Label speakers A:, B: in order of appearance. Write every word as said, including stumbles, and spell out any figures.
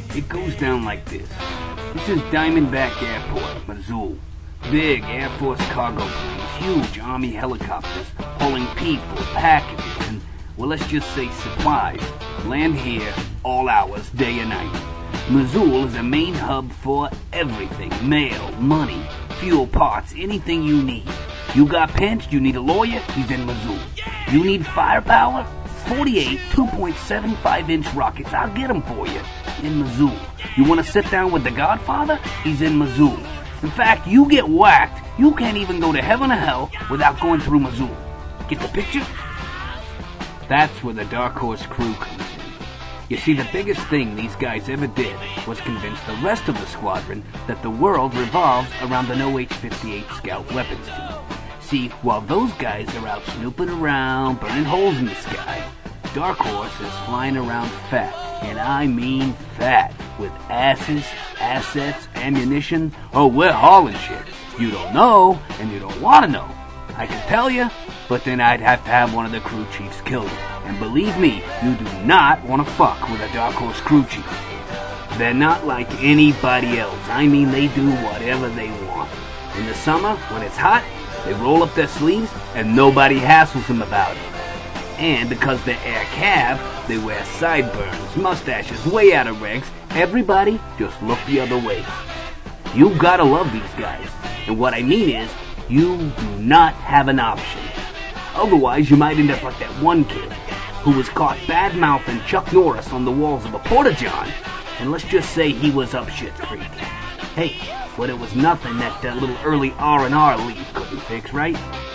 A: It goes down like this. This is Diamondback Airport, Missouri. Big Air Force cargo planes, huge Army helicopters, hauling people, packages, and, well, let's just say supplies, land here all hours, day and night. Missouri is a main hub for everything. Mail, money, fuel parts, anything you need. You got pinched, you need a lawyer, he's in Missouri. You need firepower? forty-eight two point seven five inch rockets, I'll get them for you. In Missouri. You want to sit down with the Godfather? He's in Missouri. In fact, you get whacked, you can't even go to heaven or hell without going through Missouri. Get the picture? That's where the Dark Horse crew comes in. You see, the biggest thing these guys ever did was convince the rest of the squadron that the world revolves around an U H fifty-eight Scout weapons team. See, while those guys are out snooping around, burning holes in the sky, Dark Horse is flying around fat, and I mean fat, with asses, assets, ammunition. Oh, we're hauling shit. You don't know, and you don't want to know. I can tell you, but then I'd have to have one of the crew chiefs killed. And believe me, you do not want to fuck with a Dark Horse crew chief. They're not like anybody else. I mean, they do whatever they want. In the summer, when it's hot, they roll up their sleeves and nobody hassles them about it. And because they're air cav, they wear sideburns, mustaches, way out of regs. Everybody just look the other way. You gotta love these guys. And what I mean is, you do not have an option. Otherwise, you might end up like that one kid who was caught bad-mouthing Chuck Norris on the walls of a Porta-John, and let's just say he was up shit creek. Hey, but it was nothing that uh, little early R and R leave couldn't fix, right?